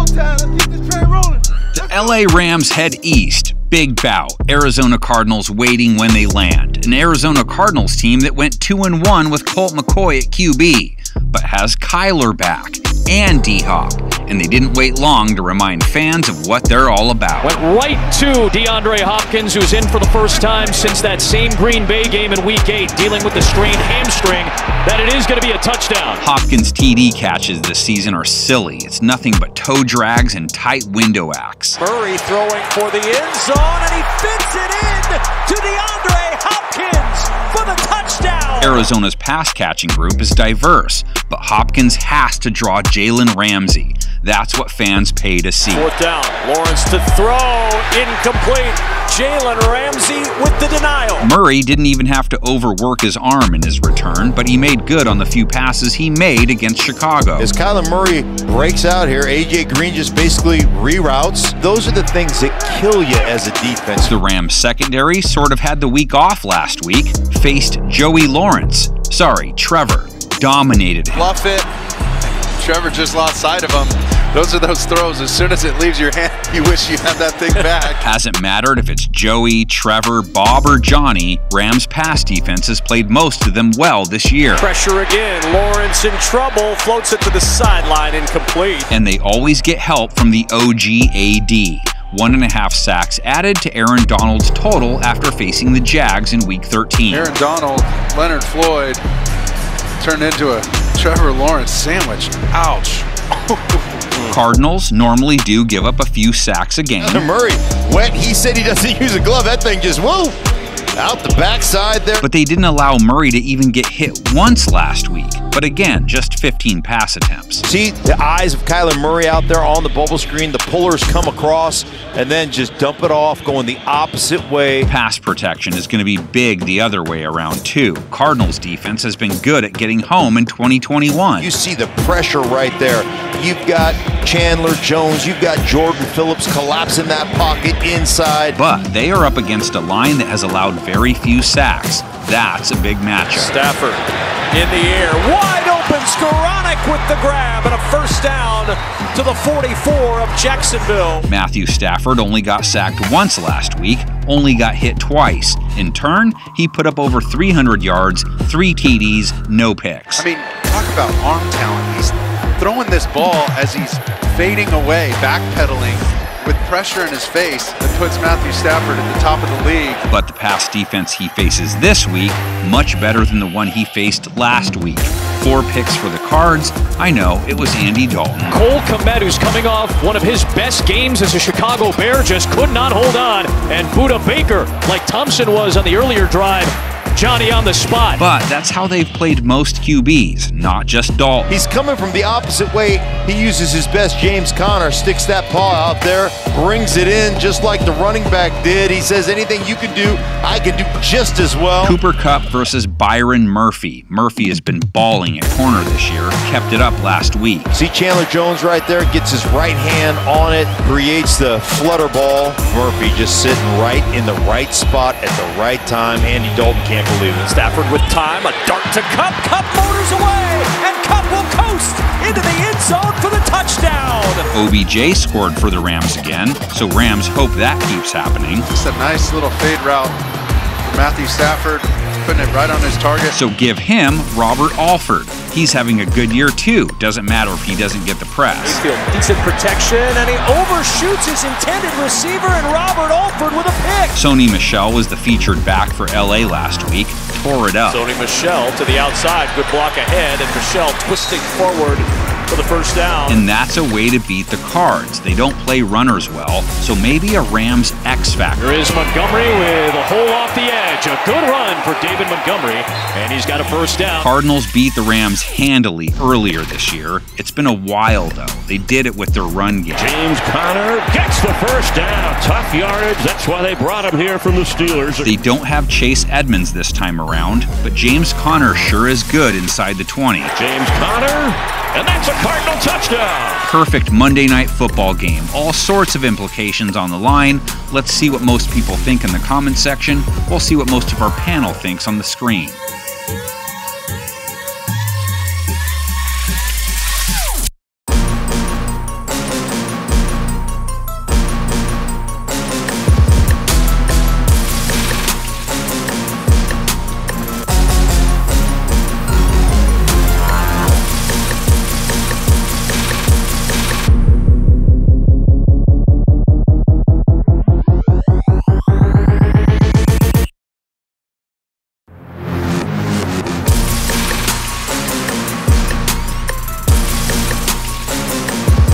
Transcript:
The LA Rams head east. Big bout. Arizona Cardinals waiting when they land. An Arizona Cardinals team that went 2-1 with Colt McCoy at QB, but has Kyler back and D-Hop, and they didn't wait long to remind fans of what they're all about. Went right to DeAndre Hopkins, who's in for the first time since that same Green Bay game in Week 8, dealing with the strained hamstring, that it is going to be a touchdown. Hopkins' TD catches this season are silly. It's nothing but toe drags and tight window acts. Murray throwing for the end zone, and he fits it in to DeAndre Hopkins for the touchdown. Arizona's pass-catching group is diverse, but Hopkins has to draw Jalen Ramsey. That's what fans pay to see. Fourth down, Lawrence to throw, incomplete. Jalen Ramsey with the denial. Murray didn't even have to overwork his arm in his return, but he made good on the few passes he made against Chicago. As Kyler Murray breaks out here, A.J. Green just basically reroutes. Those are the things that kill you as a defense. The Rams secondary sort of had the week off last week, faced Joey Lawrence. Sorry, Trevor. Dominated him. Bluff it. Trevor just lost sight of him. Those are those throws. As soon as it leaves your hand, you wish you had that thing back. Hasn't mattered if it's Joey, Trevor, Bob, or Johnny. Rams' pass defense has played most of them well this year. Pressure again. Lawrence in trouble. Floats it to the sideline. Incomplete. And they always get help from the OG AD. 1.5 sacks added to Aaron Donald's total after facing the Jags in Week 13. Aaron Donald, Leonard Floyd turned into a Trevor Lawrence sandwich. Ouch. Cardinals normally do give up a few sacks a game. Murray went. He said he doesn't use a glove. That thing just whoa out the backside there. But they didn't allow Murray to even get hit once last week. But again, just 15 pass attempts. See the eyes of Kyler Murray out there on the bubble screen. The pullers come across and then just dump it off, going the opposite way. Pass protection is going to be big the other way around too. Cardinals defense has been good at getting home in 2021. You see the pressure right there. You've got Chandler Jones, you've got Jordan Phillips collapsing that pocket inside. But they are up against a line that has allowed very few sacks. That's a big matchup. Stafford in the air, wide open. Skoranek with the grab and a first down to the 44 of Jacksonville. Matthew Stafford only got sacked once last week, only got hit twice. In turn, he put up over 300 yards, 3 TDs, no picks. I mean, talk about arm talent. He's throwing this ball as he's fading away, backpedaling with pressure in his face that puts Matthew Stafford at the top of the league. But the pass defense he faces this week, much better than the one he faced last week. 4 picks for the Cards. I know, it was Andy Dalton. Cole Kmet, who's coming off one of his best games as a Chicago Bear, just could not hold on. And Budda Baker, like Thompson was on the earlier drive, Johnny on the spot. But that's how they've played most QBs, not just Dalton. He's coming from the opposite way. He uses his best James Conner, sticks that paw out there, brings it in just like the running back did. He says, anything you can do, I can do just as well. Cooper Kupp versus Byron Murphy. Murphy has been balling at corner this year, kept it up last week. See Chandler Jones right there, gets his right hand on it, creates the flutter ball. Murphy just sitting right in the right spot at the right time. Andy Dalton can't believe it. Stafford with time, a dart to Kupp. Kupp motors away, and Kupp will coast into the end zone for the touchdown. OBJ scored for the Rams again, so Rams hope that keeps happening. Just a nice little fade route for Matthew Stafford, putting it right on his target. So give him Robert Alford. He's having a good year too. Doesn't matter if he doesn't get the press. Decent protection, and he overshoots his intended receiver, and Robert Alford with a pick. Sony Michel was the featured back for LA last week. Tore it up. Sony Michel to the outside, good block ahead, and Michel twisting forward for the first down. And that's a way to beat the Cards. They don't play runners well, so maybe a Rams X factor. Here is Montgomery with a hole off the edge. A good run for David Montgomery, and he's got a first down. Cardinals beat the Rams handily earlier this year. It's been a while, though. They did it with their run game. James Conner gets the first down. Tough yardage. That's why they brought him here from the Steelers. They don't have Chase Edmonds this time around, but James Conner sure is good inside the 20. James Conner, and that's a Cardinal touchdown. Perfect Monday Night Football game. All sorts of implications on the line. Let's see what most people think in the comments section. We'll see what most of our panel thinks on the screen.